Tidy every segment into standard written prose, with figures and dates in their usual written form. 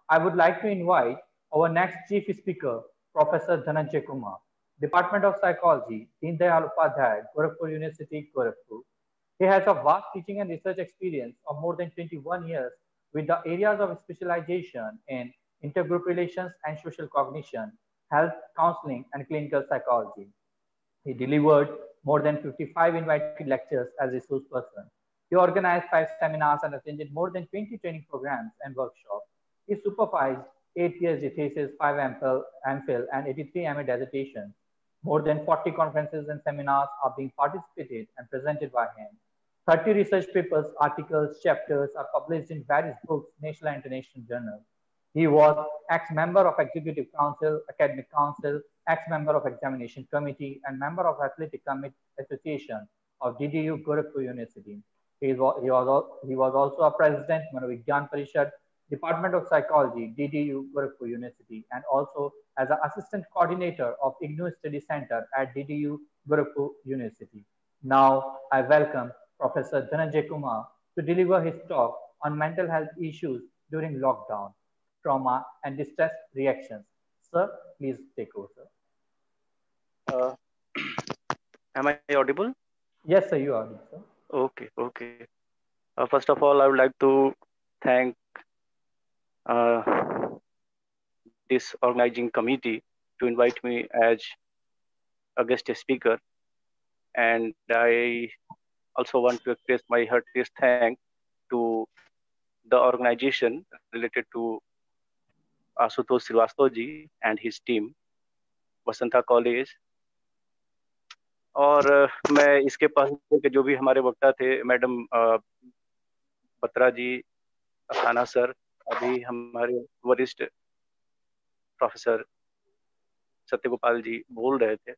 I would like to invite our next chief speaker, Professor Dhananjay Kumar, Department of Psychology, Deen Dayal Upadhyay, Gorakhpur University, Gorakhpur. He has a vast teaching and research experience of more than 21 years with the areas of specialization in intergroup relations and social cognition, health counseling, and clinical psychology. He delivered more than 55 invited lectures as a resource person. He organized 5 seminars and attended more than 20 training programs and workshops. He supervised 8 PhD theses, 5 MPhil, and 83 MA dissertations. More than 40 conferences and seminars are being participated and presented by him. 30 research papers, articles, chapters are published in various books, national and international journals. He was ex-member of Executive Council, Academic Council, ex-member of Examination Committee, and member of Athletic Association of DDU Gorakhpur University. He was also a president, Manovigyan Parishad, Department of Psychology, DDU Gorakhpur University, and also as an assistant coordinator of IGNOU Study Center at DDU Gorakhpur University. Now, I welcome Professor Dhananjay Kumar to deliver his talk on mental health issues during lockdown, trauma, and distress reactions. Sir, please take over, sir. Am I audible? Yes, sir, you are audible, sir. Okay. First of all, I would like to thank this organizing committee to invite me as a guest speaker. And I also want to express my heartiest thanks to the organization related to Ashutosh Srivastava ji and his team, Vasanta College. और मैं इसके पहले के जो भी हमारे वक्ता थे, मैडम बत्रा जी, अखाना सर, अभी हमारे वरिष्ठ प्रोफेसर सत्यगोपाल जी बोल रहे थे।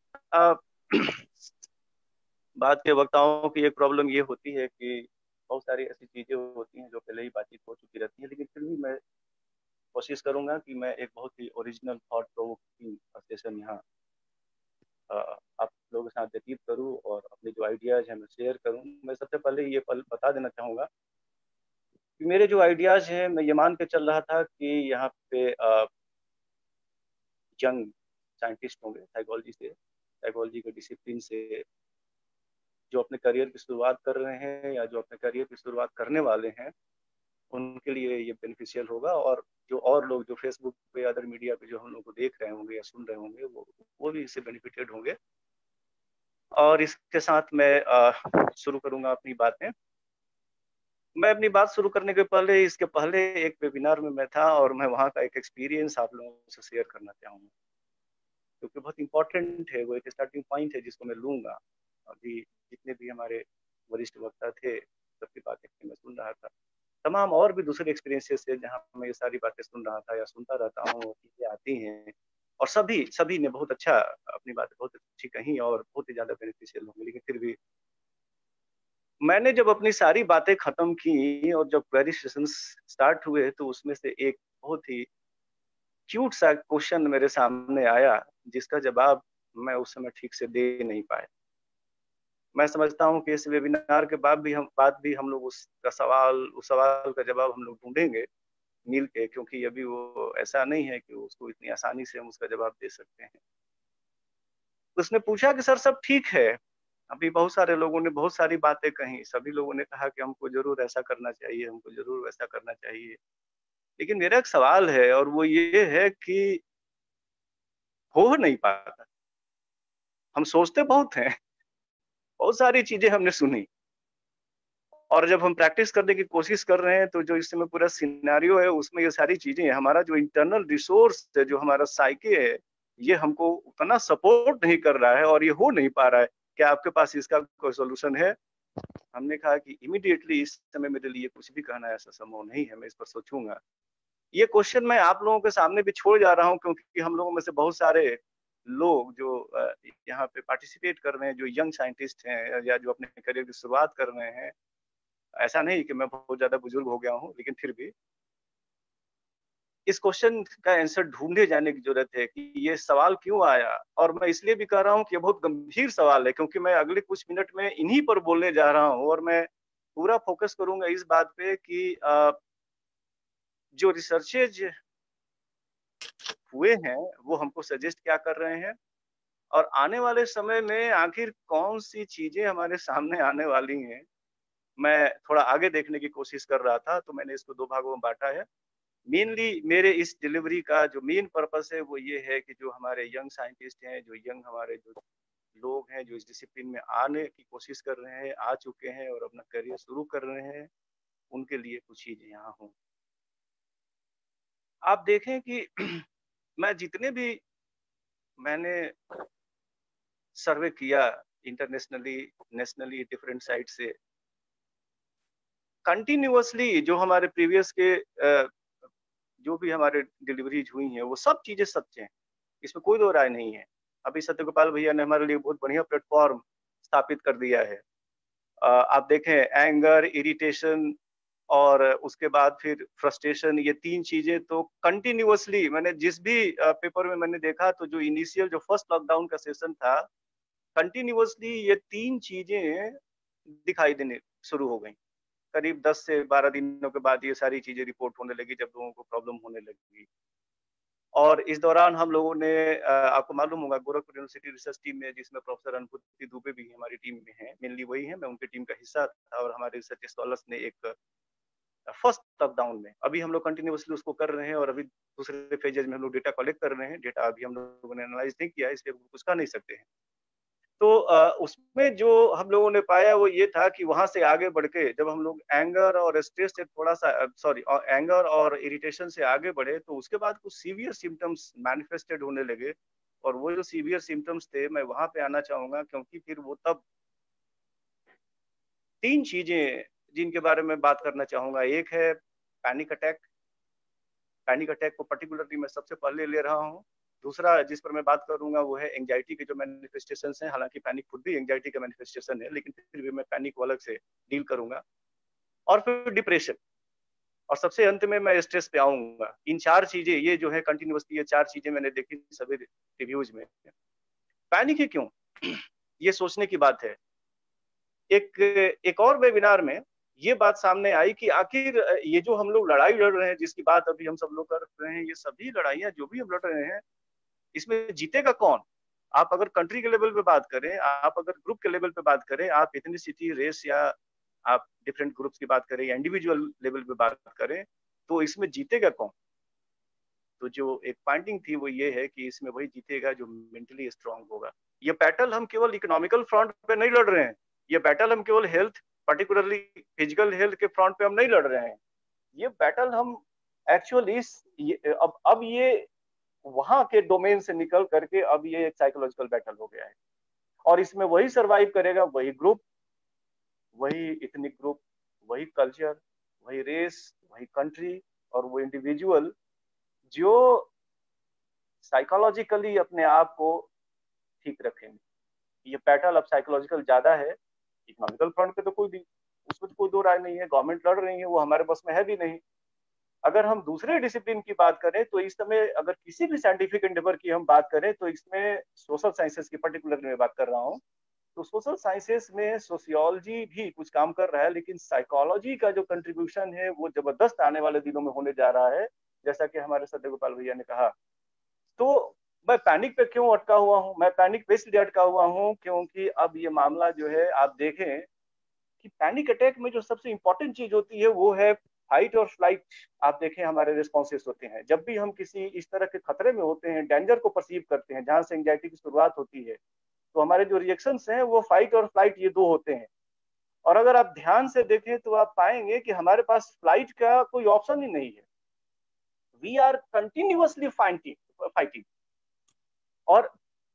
बाद के वक्ताओं की एक प्रॉब्लम ये होती है कि बहुत सारी ऐसी चीजें होती हैं जो पहले ही बातचीत हो चुकी रहती है, लेकिन फिर भी मैं कोशिश करूंगा कि मैं एक बहुत ही ओरिजिनल थॉट प्रोवोकिंग सेशन यहाँ आप लोगों के साथ व्यतीत करूं और अपने जो आइडियाज हैं मैं शेयर करूं। मैं सबसे पहले ये बता देना चाहूँगा कि मेरे जो आइडियाज हैं, मैं ये मान के चल रहा था कि यहाँ पे यंग साइंटिस्ट होंगे साइकोलॉजी के डिसिप्लिन से, जो अपने करियर की शुरुआत कर रहे हैं या जो अपने करियर की शुरुआत करने वाले हैं, उनके लिए ये बेनिफिशियल होगा। और जो और लोग जो फेसबुक पे अदर मीडिया पे जो हम लोग को देख रहे होंगे या सुन रहे होंगे, वो भी इससे बेनिफिटेड होंगे। और इसके साथ मैं शुरू करूंगा अपनी बातें। मैं अपनी बात शुरू करने के पहले, इसके पहले एक वेबिनार में मैं था और मैं वहाँ का एक एक्सपीरियंस आप लोगों से शेयर करना चाहूँगा, क्योंकि बहुत इंपॉर्टेंट है, वो एक स्टार्टिंग पॉइंट है जिसको मैं लूँगा। अभी जितने भी हमारे वरिष्ठ वक्ता थे, सबकी बातें मैं सुन रहा था, तमाम और भी दूसरे एक्सपीरियंसेस से जहाँ मैं ये सारी बातें सुन रहा था या सुनता रहता हूँ, चीजें आती हैं और सभी ने बहुत अच्छा अपनी बातें बहुत अच्छी कही और बहुत ही ज्यादा बेनिफिशियल होंगी। लेकिन फिर भी मैंने जब अपनी सारी बातें खत्म की और जब क्वेरी सेशंस स्टार्ट हुए, तो उसमें से एक बहुत ही क्यूट सा क्वेश्चन मेरे सामने आया, जिसका जवाब मैं उस समय ठीक से दे नहीं पाया। मैं समझता हूँ कि इस वेबिनार के बाद भी हम लोग उस सवाल का जवाब हम लोग ढूंढेंगे मिल के, क्योंकि अभी वो ऐसा नहीं है कि उसको इतनी आसानी से हम उसका जवाब दे सकते हैं। उसने पूछा कि सर सब ठीक है, अभी बहुत सारे लोगों ने बहुत सारी बातें कही, सभी लोगों ने कहा कि हमको जरूर ऐसा करना चाहिए, हमको जरूर वैसा करना चाहिए, लेकिन मेरा एक सवाल है और वो ये है कि हो नहीं पाता। हम सोचते बहुत हैं, बहुत सारी चीजें हमने सुनी, और जब हम प्रैक्टिस करने की कोशिश कर रहे हैं, तो जो इस समय पूरा सिनेरियो है उसमें ये सारी चीजें हैं। हमारा जो इंटरनल रिसोर्स है, जो हमारा साइके है, ये हमको उतना सपोर्ट नहीं कर रहा है और ये हो नहीं पा रहा है। क्या आपके पास इसका कोई सोल्यूशन है? हमने कहा कि इमीडिएटली इस समय मेरे लिए कुछ भी कहना ऐसा संभव नहीं है, मैं इस पर सोचूंगा। ये क्वेश्चन मैं आप लोगों के सामने भी छोड़ जा रहा हूँ, क्योंकि हम लोगों में से बहुत सारे लोग जो यहाँ पे पार्टिसिपेट कर रहे हैं, जो यंग साइंटिस्ट हैं या जो अपने करियर की शुरुआत कर रहे हैं, ऐसा नहीं कि मैं बहुत ज्यादा बुजुर्ग हो गया हूँ, लेकिन फिर भी इस क्वेश्चन का आंसर ढूंढे जाने की जरूरत है कि ये सवाल क्यों आया। और मैं इसलिए भी कह रहा हूँ कि ये बहुत गंभीर सवाल है, क्योंकि मैं अगले कुछ मिनट में इन्हीं पर बोलने जा रहा हूँ और मैं पूरा फोकस करूंगा इस बात पे कि जो रिसर्चेज हुए हैं वो हमको सजेस्ट क्या कर रहे हैं, और आने वाले समय में आखिर कौन सी चीजें हमारे सामने आने वाली हैं, मैं थोड़ा आगे देखने की कोशिश कर रहा था, तो मैंने इसको 2 भागों में बाँटा है। मेनली मेरे इस डिलीवरी का जो मेन पर्पस है वो ये है कि जो हमारे यंग साइंटिस्ट हैं, जो यंग हमारे जो लोग हैं, जो इस डिसिप्लिन में आने की कोशिश कर रहे हैं, आ चुके हैं और अपना करियर शुरू कर रहे हैं, उनके लिए कुछ चीज़ यहाँ हों। आप देखें कि मैं जितने भी मैंने सर्वे किया इंटरनेशनली, नेशनली डिफरेंट साइट से, कंटिन्यूअसली जो हमारे प्रीवियस के जो भी हमारे डिलीवरीज हुई हैं, वो सब चीज़ें सच हैं। इसमें कोई दो राय नहीं है। अभी सत्यगोपाल भैया ने हमारे लिए बहुत बढ़िया प्लेटफ़ॉर्म स्थापित कर दिया है। आप देखें एंगर, इरिटेशन और उसके बाद फिर फ्रस्ट्रेशन, ये 3 चीज़ें तो कंटिन्यूअसली मैंने जिस भी पेपर में मैंने देखा, तो जो इनिशियल जो फर्स्ट लॉकडाउन का सेशन था, कंटिन्यूअसली ये 3 चीज़ें दिखाई देने शुरू हो गई। करीब 10 से 12 दिनों के बाद ये सारी चीज़ें रिपोर्ट होने लगी जब लोगों को प्रॉब्लम होने लगी। और इस दौरान हम लोगों ने आपको मालूम होगा गोरखपुर यूनिवर्सिटी रिसर्च टीम में जिसमें प्रोफेसर अनुभूति दुबे भी हमारी टीम में हैं, मेनली वही हैं, मैं उनकी टीम का हिस्सा था, और हमारे रिसर्च स्कॉलर्स ने एक फर्स्ट लॉकडाउन में अभी हम लोग कंटिन्यूअसली उसको कर रहे हैं, और अभी दूसरे फेजेज में हम लोग डेटा कलेक्ट कर रहे हैं। डेटा अभी हम लोगों ने एनालाइज नहीं किया, इसलिए कुछ कह नहीं सकते हैं। तो उसमें जो हम लोगों ने पाया वो ये था कि वहां से आगे बढ़ के जब हम लोग एंगर और स्ट्रेस से थोड़ा सा एंगर और इरिटेशन से आगे बढ़े, तो उसके बाद कुछ सीवियर सिम्टम्स मैनिफेस्टेड होने लगे। और वो जो सीवियर सिम्टम्स थे, मैं वहां पे आना चाहूंगा, क्योंकि फिर वो तब 3 चीजें जिनके बारे में बात करना चाहूंगा। एक है पैनिक अटैक। पैनिक अटैक को पर्टिकुलरली मैं सबसे पहले ले रहा हूँ। दूसरा जिस पर मैं बात करूंगा वो है एंजाइटी के जो मैनिफेस्टेशन हैं। हालांकि पैनिक खुद भी एंजाइटी का मैनिफेस्टेशन है, लेकिन फिर भी मैं पैनिक को अलग से डील करूंगा। और फिर डिप्रेशन, और सबसे अंत में मैं स्ट्रेस पे आऊंगा। इन 4 चीजें ये जो है कंटिन्यूअसली, ये 4 चीजें मैंने देखी सभी रिव्यूज में। पैनिक ही क्यों, ये सोचने की बात है। एक और वेबिनार में ये बात सामने आई कि आखिर ये जो हम लोग लड़ाई लड़ रहे हैं, जिसकी बात अभी हम सब लोग कर रहे हैं, ये सभी लड़ाइयां जो भी हम लड़ रहे हैं, इसमें जीतेगा कौन? आप अगर कंट्री के लेवल पे बात करें, आप अगर ग्रुप के लेवल पे बात करें, आप इथनिसिटी, रेस, या आप डिफरेंट ग्रुप्स की बात करें, या इंडिविजुअल लेवल पे बात करें, तो इसमें जीतेगा कौन? तो जो एक पॉइंटिंग थी वो ये है कि इसमें वही जीतेगा जो मेंटली स्ट्रांग होगा। ये बैटल हम केवल इकोनॉमिकल फ्रंट पे नहीं लड़ रहे हैं, ये बैटल हम केवल हेल्थ, पर्टिकुलरली फिजिकल हेल्थ के फ्रंट पे हम नहीं लड़ रहे हैं। ये बैटल हम एक्चुअली अब ये वहां के डोमेन से निकल करके अब ये एक साइकोलॉजिकल बैटल हो गया है। और इसमें वही सरवाइव करेगा, वही ग्रुप, वही इथनिक ग्रुप, वही कल्चर, वही रेस, वही कंट्री, और वो इंडिविजुअल जो साइकोलॉजिकली अपने आप को ठीक रखेंगे। ये बैटल अब साइकोलॉजिकल ज्यादा है। इकोनॉमिकल फ्रंट पे तो उसमें तो कोई दो राय नहीं है, गवर्नमेंट लड़ रही है, वो हमारे बस में है भी नहीं। अगर हम दूसरे डिसिप्लिन की बात करें, तो इस समय अगर किसी भी साइंटिफिक एंडेवर की हम बात करें, तो इसमें सोशल साइंसेस की पर्टिकुलर में बात कर रहा हूँ, तो सोशल साइंसेस में सोशियोलॉजी भी कुछ काम कर रहा है, लेकिन साइकोलॉजी का जो कंट्रीब्यूशन है वो जबरदस्त आने वाले दिनों में होने जा रहा है, जैसा कि हमारे सत्यगोपाल भैया ने कहा। तो मैं पैनिक पे क्यों अटका हुआ हूँ? मैं पैनिक पे इसलिए अटका हुआ हूँ क्योंकि अब ये मामला जो है, आप देखें कि पैनिक अटैक में जो सबसे इंपॉर्टेंट चीज होती है वो है फाइट और फ्लाइट। आप देखें हमारे रिस्पॉन्सेस होते हैं जब भी हम किसी इस तरह के खतरे में होते हैं, डेंजर को परसीव करते हैं, जहां से एंजाइटी की शुरुआत होती है, तो हमारे जो रिएक्शंस हैं वो फाइट और फ्लाइट, ये दो होते हैं। और अगर आप ध्यान से देखें तो आप पाएंगे कि हमारे पास फ्लाइट का कोई ऑप्शन ही नहीं है। We are continuously fighting. और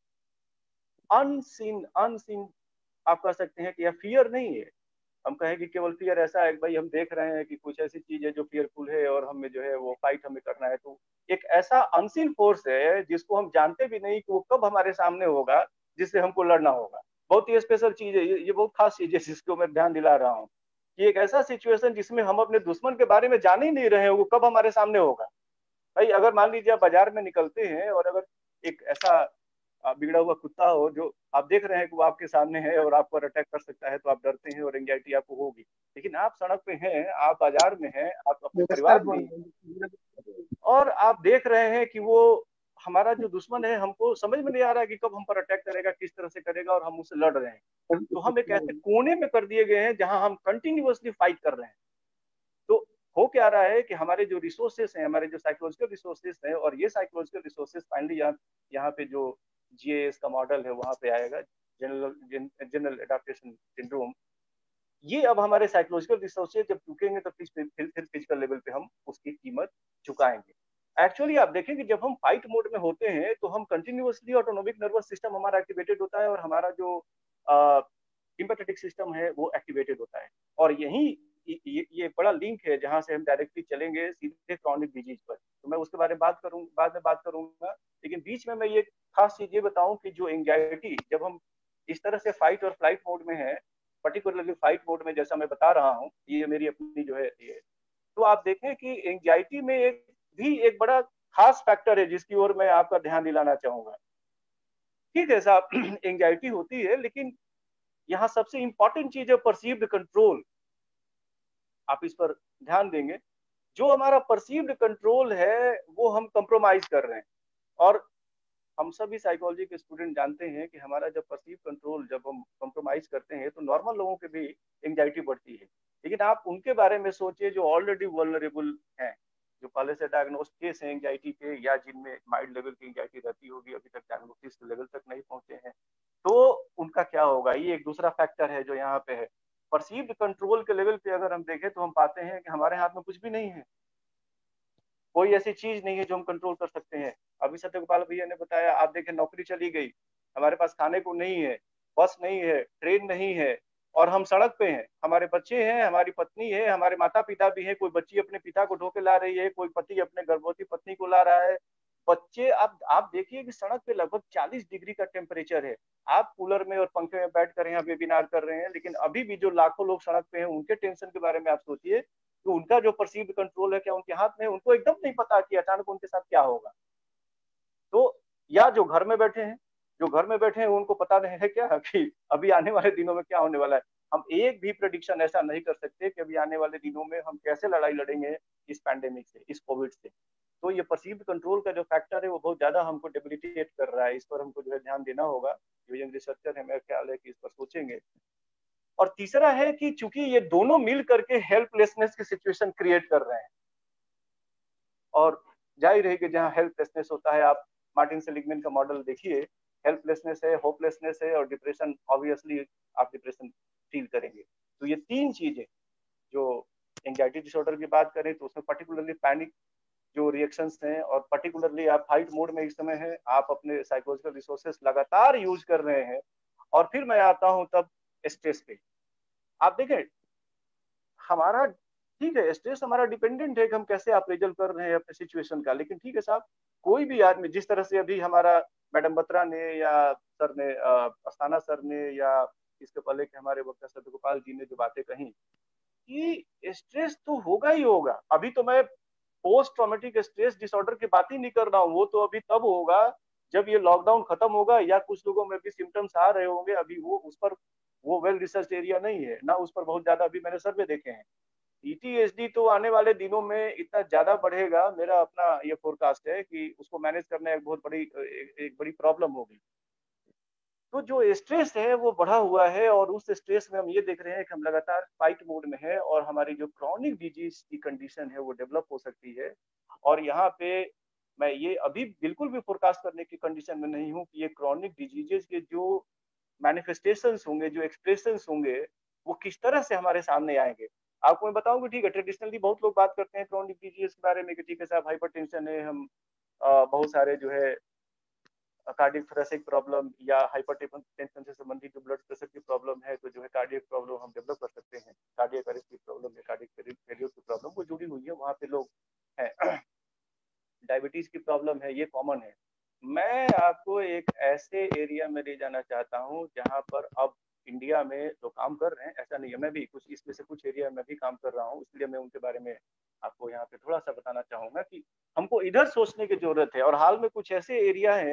अनसीन अनसीन आप कह सकते हैं कि यह फियर नहीं है। हम कहें कि केवल फियर ऐसा है कि भाई हम देख रहे हैं कि कुछ ऐसी चीज है जो फियरफुल है और हमें जो है वो फाइट हमें करना है, तो एक ऐसा अनसीन फोर्स है जिसको हम जानते भी नहीं कि वो कब हमारे सामने होगा, जिससे हमको लड़ना होगा। बहुत ही स्पेशल चीज है ये बहुत खास चीज है जिसको मैं ध्यान दिला रहा हूँ कि एक ऐसा सिचुएशन जिसमें हम अपने दुश्मन के बारे में जान ही नहीं रहे हैं वो कब हमारे सामने होगा। भाई अगर मान लीजिए आप बाजार में निकलते हैं और अगर एक ऐसा बिगड़ा हुआ कुत्ता हो, जो आप देख रहे हैं कि वो आपके सामने है और आपको अटैक कर सकता है, तो आप डरते हैं और एंग्जाइटी आपको होगी। लेकिन आप सड़क पे हैं, आप बाजार में हैं, आप अपने नमस्कार परिवार में बोल हैं, रहे हैं। और आप देख रहे हैं कि वो हमारा जो दुश्मन है, हमको समझ में नहीं आ रहा है कि कब हम पर अटैक करेगा, किस तरह से करेगा, और हम उससे लड़ रहे हैं। तो हम एक ऐसे कोने में कर दिए गए हैं जहां हम कंटिन्यूअसली फाइट कर रहे हैं। तो हो क्या रहा है कि हमारे जो रिसोर्सेस हैं, हमारे जो साइकोलॉजिकल रिसोर्सेस हैं, और ये साइकोलॉजिकल रिसोर्सेस फाइनली यहाँ पे जो जीएएस का मॉडल है वहां पे आएगा, जनरल एडाप्टेशन सिंड्रोम। ये अब हमारे साइकोलॉजिकल रिसोर्सेज जब चुकेंगे तो फिर फिजिकल लेवल पे हम उसकी कीमत चुकाएंगे। एक्चुअली आप देखेंगे जब हम फाइट मोड में होते हैं तो हम कंटिन्यूअसली ऑटोनोमिक नर्वस सिस्टम हमारा एक्टिवेटेड होता है, और हमारा जो सिंपैथेटिक सिस्टम है वो एक्टिवेटेड होता है। और यही ये बड़ा लिंक है जहां से हम डायरेक्टली चलेंगे सीधे क्रॉनिक डिजीज पर। तो मैं उसके बारे में बाद में बात करूंगा, लेकिन बीच में मैं ये खास चीज ये बताऊं कि जो एंग्जाइटी, जब हम इस तरह से फाइट और फ्लाइट मोड में है, पर्टिकुलरली फाइट मोड में, जैसा मैं बता रहा हूँ, ये मेरी अपनी जो है ये, तो आप देखें कि एंग्जाइटी में एक बड़ा खास फैक्टर है जिसकी ओर मैं आपका ध्यान दिलाना चाहूंगा। ठीक है साहब, एंग्जाइटी होती है, लेकिन यहाँ सबसे इंपॉर्टेंट चीज है परसीव्ड कंट्रोल। आप इस पर ध्यान देंगे, जो हमारा परसीव्ड कंट्रोल है वो हम कंप्रोमाइज कर रहे हैं। और हम सभी साइकोलॉजी के स्टूडेंट जानते हैं कि हमारा जब परसीव कंट्रोल, जब हम कॉम्प्रोमाइज करते हैं तो नॉर्मल लोगों के भी एंग्जाइटी बढ़ती है। लेकिन आप उनके बारे में सोचिए जो ऑलरेडी वल्नरेबल हैं, जो पहले से डायग्नोस केस हैं एंग्जाइटी के, या जिनमें माइल्ड लेवल की एंग्जाइटी रहती होगी, अभी तक डायग्नोसिस लेवल तक नहीं पहुंचे हैं, तो उनका क्या होगा। ये एक दूसरा फैक्टर है जो यहाँ पे है। परसीव्ड कंट्रोल के लेवल पे अगर हम देखें तो हम पाते हैं कि हमारे हाथ में कुछ भी नहीं है, कोई ऐसी चीज नहीं है जो हम कंट्रोल कर सकते हैं। अभी सत्यगोपाल भैया ने बताया, आप देखें नौकरी चली गई, हमारे पास खाने को नहीं है, बस नहीं है, ट्रेन नहीं है, और हम सड़क पे हैं। हमारे बच्चे हैं, हमारी पत्नी है, हमारे माता पिता भी हैं, कोई बच्ची अपने पिता को ढो के ला रही है, कोई पति अपने गर्भवती पत्नी को ला रहा है, बच्चे। आप देखिए कि सड़क पे लगभग 40 डिग्री का टेम्परेचर है। आप कूलर में और पंखे में बैठ कर यहाँ वेबिनार कर रहे हैं, लेकिन अभी भी जो लाखों लोग सड़क पे हैं उनके टेंशन के बारे में आप सोचिए, तो उनका जो परसीव्ड कंट्रोल है क्या उनके हाथ में? उनको एकदम नहीं पता कि अचानक उनके साथ क्या होगा। तो या जो घर में बैठे हैं, जो घर में बैठे हैं उनको पता नहीं है क्या कि अभी आने वाले दिनों में क्या होने वाला है। हम एक भी प्रेडिक्शन ऐसा नहीं कर सकते कि अभी आने वाले दिनों में हम कैसे लड़ाई लड़ेंगे इस पैंडेमिक से, इस कोविड से। तो ये परसीव्ड कंट्रोल का जो फैक्टर है वो बहुत ज्यादा हमको डेबिलिटेट कर रहा है। इस पर हमको जो है ध्यान देना होगा। जो यंग रिसर्चर है, मेरा ख्याल है कि इस पर सोचेंगे। और तीसरा है कि चूंकि ये दोनों मिल करके हेल्पलेसनेस की सिचुएशन क्रिएट कर रहे हैं, और जाहिर है कि जहाँ हेल्पलेसनेस होता है, आप मार्टिन सेलिगमैन का मॉडल देखिए, हेल्पलेसनेस है, होपलेसनेस है, और डिप्रेशन, ऑब्वियसली आप डिप्रेशन फील करेंगे। तो ये तीन चीजें, जो एंजाइटी डिसऑर्डर की बात करें तो उसमें पर्टिकुलरली पैनिक जो रिएक्शंस हैं, और पर्टिकुलरली आप फाइट मोड में इस समय हैं, आप अपने साइकोलॉजिकल रिसोर्सेस लगातार यूज कर रहे हैं। और फिर मैं आता हूं तब स्ट्रेस पे। आप देखें, हमारा ठीक है, स्ट्रेस हमारा डिपेंडेंट है कि हम कैसे अप्रेजल कर रहे हैं अपने सिचुएशन का। लेकिन ठीक है साहब, कोई भी आदमी, जिस तरह से अभी हमारा मैडम बत्रा ने या सर ने, अस्थाना सर ने, या इसके पहले के हमारे वक्ता सत्यगोपाल जी ने जो बातें कही कि स्ट्रेस तो होगा ही होगा। अभी तो मैं पोस्ट ट्रॉमेटिक स्ट्रेस डिसऑर्डर की बात ही नहीं कर रहा हूँ, वो तो अभी तब होगा जब ये लॉकडाउन खत्म होगा, या कुछ लोगों में भी सिम्टम्स आ रहे होंगे। अभी वो उस पर वो वेल रिसर्च एरिया नहीं है ना, उस पर बहुत ज्यादा अभी मैंने सर्वे देखे हैं। पीटीएसडी तो आने वाले दिनों में इतना ज्यादा बढ़ेगा, मेरा अपना ये फोरकास्ट है कि उसको मैनेज करना एक बहुत बड़ी एक बड़ी प्रॉब्लम होगी। तो जो स्ट्रेस है वो बढ़ा हुआ है, और उस स्ट्रेस में हम ये देख रहे हैं कि हम लगातार फाइट मोड में है, और हमारी जो क्रॉनिक डिजीज की कंडीशन है वो डेवलप हो सकती है। और यहाँ पे मैं ये अभी बिल्कुल भी फोरकास्ट करने की कंडीशन में नहीं हूँ कि ये क्रॉनिक डिजीजेस के जो मैनिफेस्टेशंस होंगे, जो एक्सप्रेशंस होंगे, वो किस तरह से हमारे सामने आएंगे। आपको मैं बताऊं कि ठीक है, ट्रेडिशनली बहुत लोग बात करते हैं क्रॉनिक डिजीज के बारे में कि ठीक है साहब, हाइपरटेंशन है, हम बहुत सारे जो है कार्डियक थोरेसिक प्रॉब्लम या हाइपरटेंशन से संबंधित जो ब्लड प्रेशर की प्रॉब्लम है, तो जो है कार्डियक प्रॉब्लम हम डेवलप कर सकते हैं। कार्डियक अरेस्ट की प्रॉब्लम है, कार्डियक फेलियर की प्रॉब्लम वो जुड़ी हुई है, वहाँ पे लोग हैं। डायबिटीज की प्रॉब्लम है, ये कॉमन है। मैं आपको एक ऐसे एरिया में ले जाना चाहता हूँ जहाँ पर अब इंडिया में जो काम कर रहे हैं, ऐसा नहीं है, मैं भी कुछ इसमें से कुछ एरिया में भी काम कर रहा हूँ, इसलिए मैं उनके बारे में आपको यहाँ पे थोड़ा सा बताना चाहूंगा कि हमको इधर सोचने की जरूरत है। और हाल में कुछ ऐसे एरिया हैं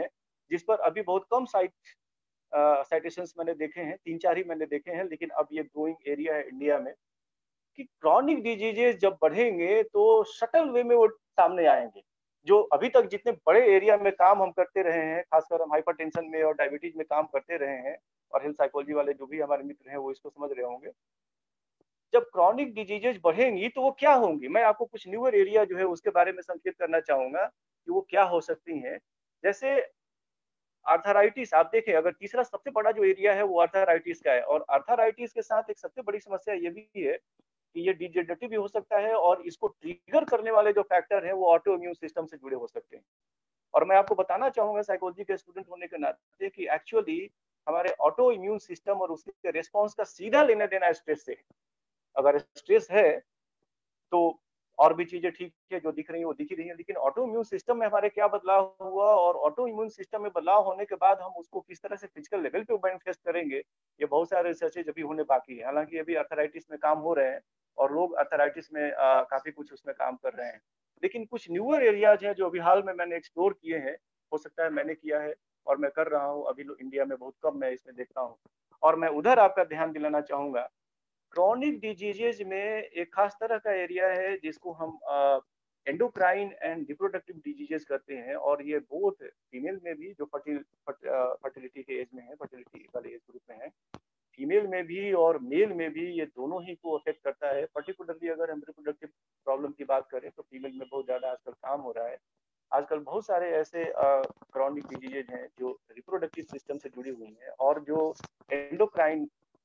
जिस पर अभी बहुत कम साइटेशंस मैंने देखे हैं, 3-4 ही मैंने देखे हैं, लेकिन अब ये ग्रोइंग एरिया है इंडिया में कि क्रॉनिक डिजीजेस जब बढ़ेंगे तो शटल वे में वो सामने आएंगे। जो अभी तक जितने बड़े एरिया में काम हम करते रहे हैं, खासकर हम हाइपरटेंशन में और डायबिटीज में काम करते रहे हैं, और हेल्थ साइकोलॉजी वाले जो भी हमारे मित्र हैं वो इसको समझ रहे होंगे। जब क्रॉनिक डिजीजेज बढ़ेंगी तो वो क्या होंगी, मैं आपको कुछ न्यूअर एरिया जो है उसके बारे में संकेत करना चाहूंगा कि वो क्या हो सकती हैं। जैसे आर्थराइटिस, आप देखें अगर तीसरा सबसे बड़ा जो एरिया है वो आर्थराइटिस का है, और आर्थराइटिस के साथ एक सबसे बड़ी समस्या ये भी है कि ये डिजेनरेटिव भी हो सकता है, और इसको ट्रिगर करने वाले जो फैक्टर हैं वो ऑटो इम्यून सिस्टम से जुड़े हो सकते हैं। और मैं आपको बताना चाहूंगा साइकोलॉजी के स्टूडेंट होने के नाते कि एक्चुअली हमारे ऑटो इम्यून सिस्टम और उसके रिस्पॉन्स का सीधा लेना देना स्ट्रेस से है। अगर स्ट्रेस है तो और भी चीजें ठीक है जो दिख रही है वो दिख ही रही है, लेकिन ऑटो इम्यून सिस्टम में हमारे क्या बदलाव हुआ, और ऑटो इम्यून सिस्टम में बदलाव होने के बाद हम उसको किस तरह से फिजिकल लेवल पे मैनिफेस्ट करेंगे, ये बहुत सारे रिसर्चेज अभी होने बाकी है। हालांकि अभी अर्थराइटिस में काम हो रहे हैं और लोग अर्थराइटिस में काफी कुछ उसमें काम कर रहे हैं, लेकिन कुछ न्यूअर एरियाज हैं जो अभी हाल में मैंने एक्सप्लोर किए हैं, हो सकता है मैंने किया है और मैं कर रहा हूँ अभी इंडिया में बहुत कम मैं इसमें देखता हूँ, और मैं उधर आपका ध्यान दिलाना चाहूंगा। क्रॉनिक डिजीजेज में एक खास तरह का एरिया है जिसको हम एंडोक्राइन एंड रिप्रोडक्टिव डिजीजेस करते हैं, और ये बोथ फीमेल में भी जो फर्टिलिटी के एज में है, फर्टिलिटी वाले एज ग्रुप में है, फीमेल में भी और मेल में भी, ये दोनों ही को अफेक्ट करता है। पर्टिकुलरली अगर हम रिप्रोडक्टिव प्रॉब्लम की बात करें तो फीमेल में बहुत ज्यादा आजकल काम हो रहा है। आजकल बहुत सारे ऐसे क्रॉनिक डिजीजेज हैं जो रिप्रोडक्टिव सिस्टम से जुड़ी हुई हैं, और जो एंडोक्राइन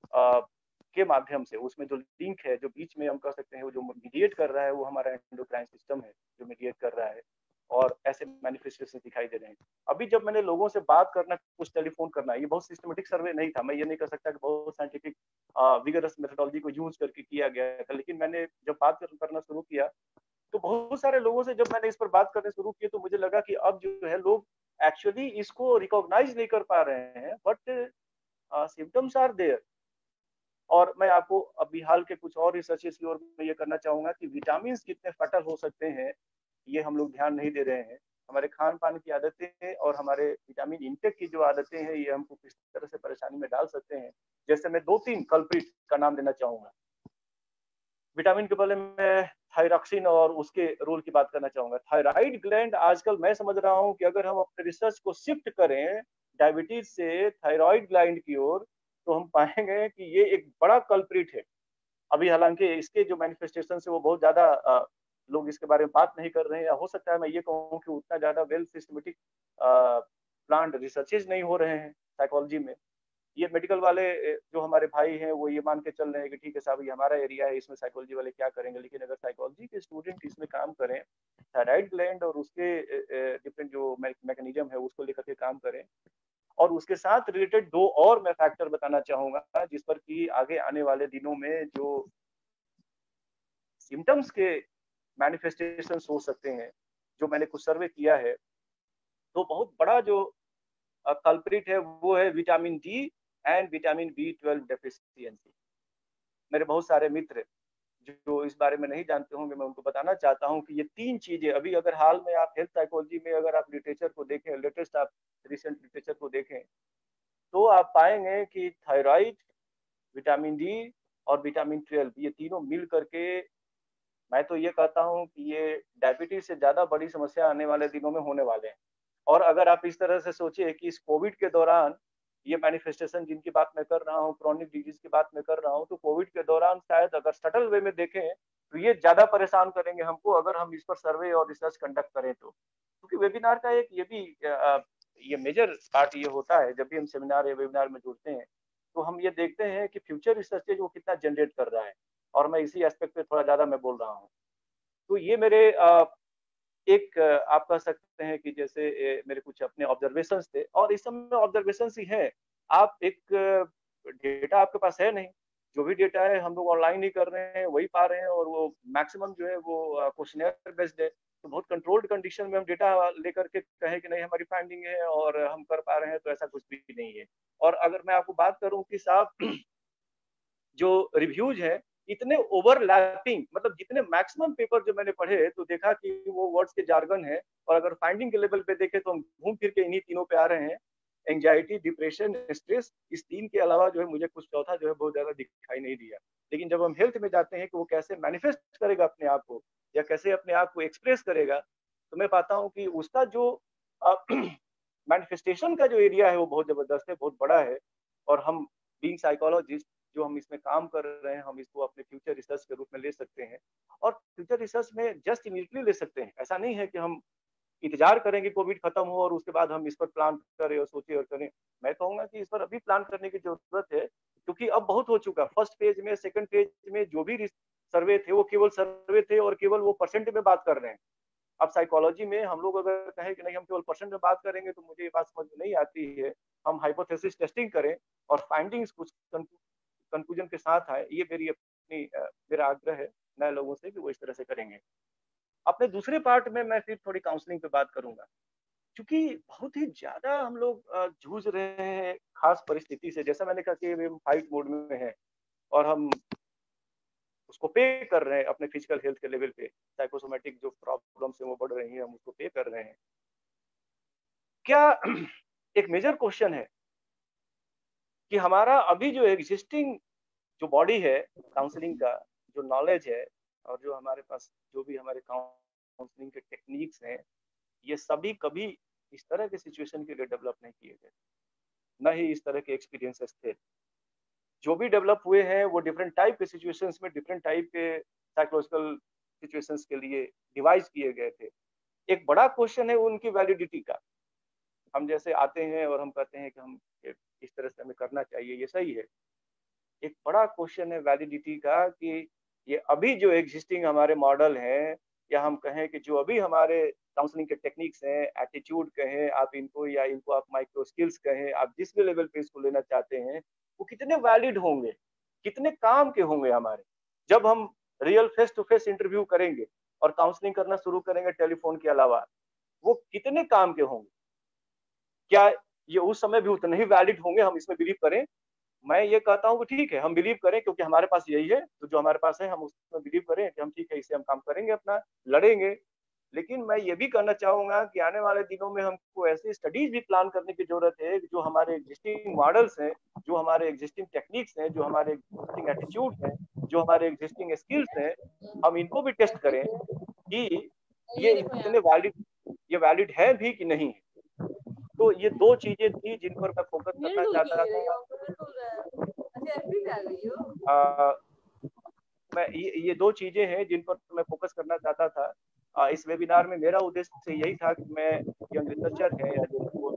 के माध्यम से उसमें जो लिंक है, जो बीच में हम कह सकते हैं वो जो मीडिएट कर रहा है, वो हमारा एंडोक्राइन सिस्टम है जो मीडिएट कर रहा है, और ऐसे मैनिफेस्टेशन दिखाई दे रहे हैं। अभी जब मैंने लोगों से बात करना, कुछ टेलीफोन करना, ये बहुत सिस्टमेटिक सर्वे नहीं था, मैं ये नहीं कह सकता कि बहुत साइंटिफिक विगरस मेथोडोलॉजी को यूज करके किया गया था, लेकिन मैंने जब बात करना शुरू किया तो बहुत सारे लोगों से जब मैंने इस पर बात करने शुरू की तो मुझे लगा कि अब जो है लोग एक्चुअली इसको रिकॉग्नाइज नहीं कर पा रहे हैं, बट सिम्टम्स आर देयर। और मैं आपको अभी हाल के कुछ और रिसर्चेस की ओर मैं ये करना चाहूंगा कि विटामिन कितने फटल हो सकते हैं, ये हम लोग ध्यान नहीं दे रहे हैं। हमारे खान पान की आदतें और हमारे विटामिन इंटेक की जो आदतें हैं ये हमको किस तरह से परेशानी में डाल सकते हैं। जैसे मैं 2-3 कल्प्रिट का नाम लेना चाहूंगा। विटामिन के पहले मैं थायरॉक्सिन और उसके रोल की बात करना चाहूंगा। थायराइड ग्लैंड आजकल मैं समझ रहा हूँ कि अगर हम अपने रिसर्च को शिफ्ट करें डायबिटीज से थायराइड ग्लैंड की ओर, तो हम पाएंगे कि ये एक बड़ा कल्प्रिट है। अभी हालांकि इसके जो मैनिफेस्टेशन है वो बहुत ज्यादा लोग इसके बारे में बात नहीं कर रहे हैं, या हो सकता है मैं ये कहूँ कि उतना ज्यादा वेल सिस्टमेटिक प्लांट रिसर्चेज नहीं हो रहे हैं साइकोलॉजी में। ये मेडिकल वाले जो हमारे भाई हैं वो ये मान के चल रहे हैं कि ठीक है साहब ये हमारा एरिया है, इसमें साइकोलॉजी वाले क्या करेंगे, लेकिन अगर साइकोलॉजी के स्टूडेंट इसमें काम करें, थायराइड ग्लैंड और उसके डिफरेंट जो मैकेनिज्म है उसको लेकर के काम करें, और उसके साथ रिलेटेड 2 और मैं फैक्टर बताना चाहूंगा जिस पर कि आगे आने वाले दिनों में जो सिम्टम्स के मैनिफेस्टेशन हो सकते हैं, जो मैंने कुछ सर्वे किया है, तो बहुत बड़ा जो कल्प्रिट है वो है vitamin D and vitamin B12 deficiency. मेरे बहुत सारे मित्र जो इस बारे में नहीं जानते होंगे, मैं उनको बताना चाहता हूं कि ये 3 चीजें अभी अगर हाल में आप हेल्थ साइकोलॉजी में अगर आप लिटरेचर को देखें, लेटेस्ट आप रिसेंट लिटरेचर को देखें, तो आप पाएंगे कि थायराइड, विटामिन डी और विटामिन 12 ये तीनों मिल करके, मैं तो ये कहता हूँ कि ये डायबिटीज से ज्यादा बड़ी समस्या आने वाले दिनों में होने वाले हैं। और अगर आप इस तरह से सोचिए कि इस कोविड के दौरान ये मैनिफेस्टेशन जिनकी बात मैं कर रहा हूँ, क्रॉनिक डिजीज की बात मैं कर रहा हूँ, तो कोविड के दौरान शायद अगर सटल वे में देखें तो ये ज्यादा परेशान करेंगे हमको अगर हम इस पर सर्वे और रिसर्च कंडक्ट करें तो। क्योंकि वेबिनार का एक ये भी ये मेजर पार्ट ये होता है, जब भी हम सेमिनार या वेबिनार में जुड़ते हैं तो हम ये देखते हैं कि फ्यूचर रिसर्चेज वो कितना जनरेट कर रहा है, और मैं इसी एस्पेक्ट पे थोड़ा ज्यादा मैं बोल रहा हूँ। तो ये मेरे एक आप कह सकते हैं कि जैसे मेरे कुछ अपने ऑब्जर्वेशंस थे, और इस समय ऑब्जर्वेशंस ही है। आप एक डेटा आपके पास है नहीं, जो भी डेटा है हम लोग ऑनलाइन ही कर रहे हैं, वही पा रहे हैं, और वो मैक्सिमम जो है वो क्वेश्चनर बेस्ड है। तो बहुत कंट्रोल्ड कंडीशन में हम डेटा लेकर के कहें कि नहीं हमारी फाइंडिंग है और हम कर पा रहे हैं, तो ऐसा कुछ भी नहीं है। और अगर मैं आपको बात करूं कि साहब जो रिव्यूज है इतने ओवरलैपिंग, मतलब जितने मैक्सिमम पेपर जो मैंने पढ़े तो देखा कि वो वर्ड्स के जार्गन है, और अगर फाइंडिंग के लेवल पे देखें तो हम घूम फिर के इन्हीं तीनों पे आ रहे हैं, एंजाइटी, डिप्रेशन, स्ट्रेस। इस तीन के अलावा जो है मुझे कुछ चौथा जो है बहुत ज्यादा दिखाई नहीं दिया। लेकिन जब हम हेल्थ में जाते हैं कि वो कैसे मैनिफेस्ट करेगा अपने आप को या कैसे अपने आप को एक्सप्रेस करेगा, तो मैं पाता हूँ कि उसका जो मैनिफेस्टेशन का जो एरिया है वो बहुत जबरदस्त है, बहुत बड़ा है। और हम बीइंग साइकोलॉजिस्ट जो हम इसमें काम कर रहे हैं, हम इसको अपने फ्यूचर रिसर्च के रूप में ले सकते हैं और फ्यूचर रिसर्च में जस्ट इमीडिएटली ले सकते हैं। ऐसा नहीं है कि हम इंतजार करेंगे कोविड खत्म हो और उसके बाद हम इस पर प्लान करें और सोचे और करें। मैं कहूंगा कि इस पर अभी प्लान करने की जरूरत है, क्योंकि अब बहुत हो चुका। फर्स्ट फेज में, सेकंड फेज में जो भी सर्वे थे वो केवल सर्वे थे और केवल वो परसेंट में बात कर रहे हैं। अब साइकोलॉजी में हम लोग अगर कहें कि नहीं हम केवल परसेंट में बात करेंगे तो मुझे ये बात समझ में नहीं आती है। हम हाइपोथेसिस टेस्टिंग करें और फाइंडिंग्स कुछ कंक्लूजन के साथ आए, ये मेरा आग्रह है नए लोगों से कि वो इस तरह से करेंगे। अपने दूसरे पार्ट में मैं फिर थोड़ी काउंसलिंग पे बात करूंगा, क्योंकि बहुत ही ज्यादा हम लोग जूझ रहे हैं खास परिस्थिति से। जैसा मैंने कहा कि हम फाइट मोड में हैं और हम उसको पे कर रहे हैं अपने फिजिकल हेल्थ के लेवल पे। साइकोसोमेटिक जो प्रॉब्लम्स है वो बढ़ रही हैं, हम उसको पे कर रहे हैं। क्या एक मेजर क्वेश्चन है कि हमारा अभी जो एग्जिस्टिंग जो बॉडी है काउंसलिंग का, जो नॉलेज है और जो हमारे पास जो भी हमारे काउंसलिंग के टेक्निक्स हैं, ये सभी कभी इस तरह के सिचुएशन के लिए डेवलप नहीं किए गए, न ही इस तरह के एक्सपीरियंसेस थे। जो भी डेवलप हुए हैं वो डिफरेंट टाइप के सिचुएशंस में, डिफरेंट टाइप के साइकोलॉजिकल सिचुएशंस के लिए डिवाइस किए गए थे। एक बड़ा क्वेश्चन है उनकी वैलिडिटी का। हम जैसे आते हैं और हम कहते हैं कि हम इस तरह से हमें करना चाहिए, ये सही है। एक बड़ा क्वेश्चन है वैलिडिटी का कि ये अभी जो एग्जिस्टिंग हमारे मॉडल हैं, या हम कहें कि जो अभी हमारे काउंसलिंग के टेक्निक्स हैं, एटीट्यूड कहें आप इनको, या इनको आप माइक्रो स्किल्स कहें, आप जिस भी लेवल पे इसको लेना चाहते हैं, वो कितने वैलिड होंगे, कितने काम के होंगे हमारे, जब हम real face to face interview करेंगे और काउंसलिंग करना शुरू करेंगे टेलीफोन के अलावा, वो कितने काम के होंगे। क्या ये उस समय भी उतने ही वैलिड होंगे, हम इसमें बिलीव करें। मैं ये कहता हूँ कि ठीक है हम बिलीव करें, क्योंकि हमारे पास यही है, तो जो हमारे पास है हम उसमें बिलीव करें कि हम ठीक है इससे हम काम करेंगे, अपना लड़ेंगे। लेकिन मैं ये भी कहना चाहूंगा कि आने वाले दिनों में हमको ऐसी स्टडीज भी प्लान करने की जरूरत है जो हमारे एग्जिस्टिंग मॉडल्स हैं, जो हमारे एग्जिस्टिंग टेक्निक्स हैं, जो हमारे एग्जिस्टिंग एटीट्यूड हैं, जो हमारे एग्जिस्टिंग स्किल्स हैं, हम इनको भी टेस्ट करें कि ये इतने वैलिड है भी कि नहीं है। तो ये दो चीजें थी जिन पर मैं फोकस करना चाहता था। मैं ये दो चीजें हैं जिन पर मैं फोकस करना चाहता था। इस वेबिनार में मेरा उद्देश्य यही था कि मैं यंग रिसर्चर है या जो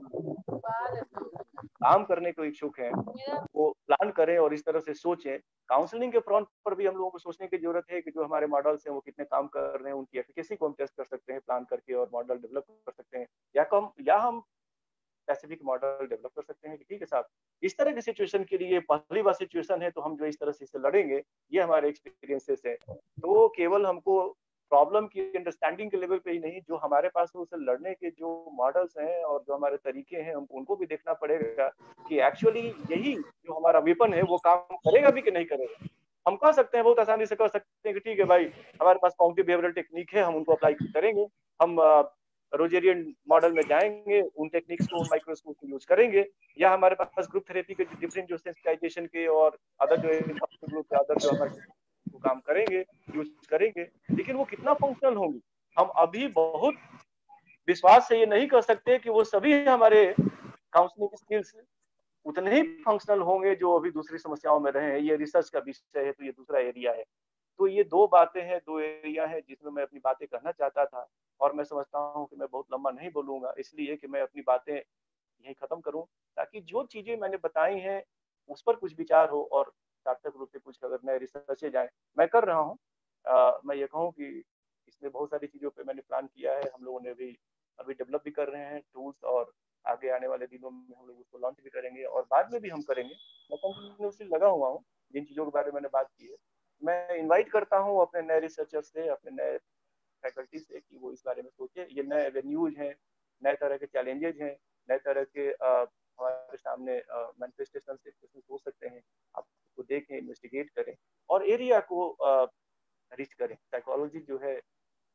काम करने को इच्छुक है वो प्लान करें और इस तरह से सोचें। काउंसलिंग के फ्रंट पर भी हम लोगों को सोचने की जरूरत है कि जो हमारे मॉडल्स हैं वो कितने काम कर रहे हैं, उनकी एफिकेसी को हम टेस्ट कर सकते हैं प्लान करके और मॉडल डेवलप कर सकते हैं, या हम स्पेसिफिक मॉडल डेवलप कर सकते हैं कि ठीक है साहब इस तरह की सिचुएशन के लिए पहली बार सिचुएशन है तो हम जो इस तरह से इससे लड़ेंगे, ये हमारे एक्सपीरियंसेस है। तो केवल हमको प्रॉब्लम की अंडरस्टैंडिंग के लेवल पे ही नहीं, जो हमारे पास है उसे लड़ने के जो मॉडल्स हैं और जो हमारे तरीके हैं, हम उनको भी देखना पड़ेगा कि एक्चुअली यही जो हमारा वेपन है वो काम करेगा भी कि नहीं करेगा। हम कह सकते हैं, बहुत आसानी से कह सकते हैं कि ठीक है भाई हमारे पास कॉग्निटिव बिहेवियरल टेक्निक है, हम उनको अप्लाई करेंगे, हम रोजेरियन मॉडल में जाएंगे, उन टेक्निक्स को उन माइक्रोस्कोप को यूज करेंगे, या हमारे पास ग्रुप थेरेपी के डिफरेंट जो सेंसिटाइजेशन के और अदर जो ग्रुप अदर जो हमारे वो काम करेंगे, यूज करेंगे, लेकिन वो कितना फंक्शनल होंगी हम अभी बहुत विश्वास से ये नहीं कर सकते कि वो सभी हमारे काउंसलिंग स्किल्स उतने ही फंक्शनल होंगे जो अभी दूसरी समस्याओं में रहे हैं। ये रिसर्च का विषय है तो ये दूसरा एरिया है। तो ये दो बातें हैं, दो एरिया है जिसमें मैं अपनी बातें कहना चाहता था, और मैं समझता हूँ कि मैं बहुत लंबा नहीं बोलूंगा, इसलिए कि मैं अपनी बातें यही खत्म करूं, ताकि जो चीजें मैंने बताई हैं उस पर कुछ विचार हो और सार्थक रूप से कुछ अगर नए रिसर्चे जाए। मैं कर रहा हूँ, मैं ये कहूँ कि इसमें बहुत सारी चीजों पे मैंने प्लान किया है, हम लोगों ने भी अभी डेवलप भी कर रहे हैं टूल्स, और आगे आने वाले दिनों में हम लोग उसको लॉन्च भी करेंगे और बाद में भी हम करेंगे। मैं कंटिन्यूसली लगा हुआ हूँ जिन चीजों के बारे में मैंने बात की है। मैं इनवाइट करता हूँ अपने नए रिसर्चर से, अपने नए फैकल्टी से कि वो इस बारे में सोचे। ये नए एवेन्यूज हैं, नए तरह के चैलेंजेज हैं, नए तरह के हमारे सामने मैनिफेस्टेशन हो सकते हैं। आप उसको देखें, इन्वेस्टिगेट करें और एरिया को रिच करें। साइकोलॉजी जो है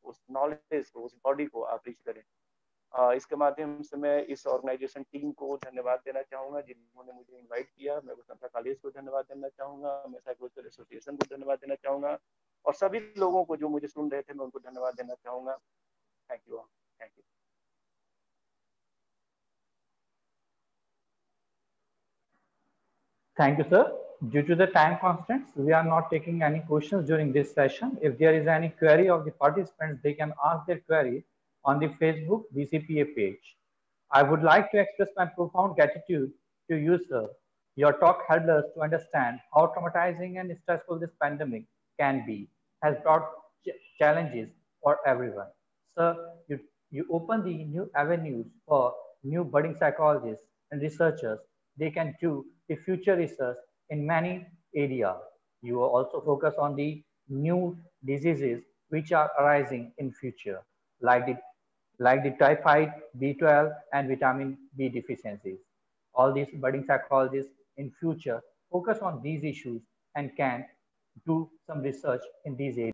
उस नॉलेज को, उस बॉडी को आप रीच करें। इसके माध्यम से मैं इस ऑर्गेनाइजेशन टीम को धन्यवाद देना चाहूँगा जिन्होंने मुझे इनवाइट किया। मैं वसंता कॉलेज को धन्यवाद देना चाहूँगा, मैं साइकोलॉजिकल एसोसिएशन को धन्यवाद देना चाहूँगा, और सभी लोगों को जो मुझे सुन रहे थे मैं उनको धन्यवाद देना चाहूँगा। Thank you all, thank you. Thank you, sir. Due to the time constraints, we are not taking any questions during this session. If there is any query of the participants, they can ask their query on the Facebook BCPA page. I would like to express my profound gratitude to you, sir. Your talk helped us to understand how traumatizing and stressful this pandemic can be, has brought challenges for everyone. Sir, you open the new avenues for new budding psychologists and researchers. They can do the future research in many areas. You also focus on the new diseases which are arising in future, like the typhoid, B12, and vitamin B deficiencies. All these budding psychologists in future focus on these issues and can do some research in these areas.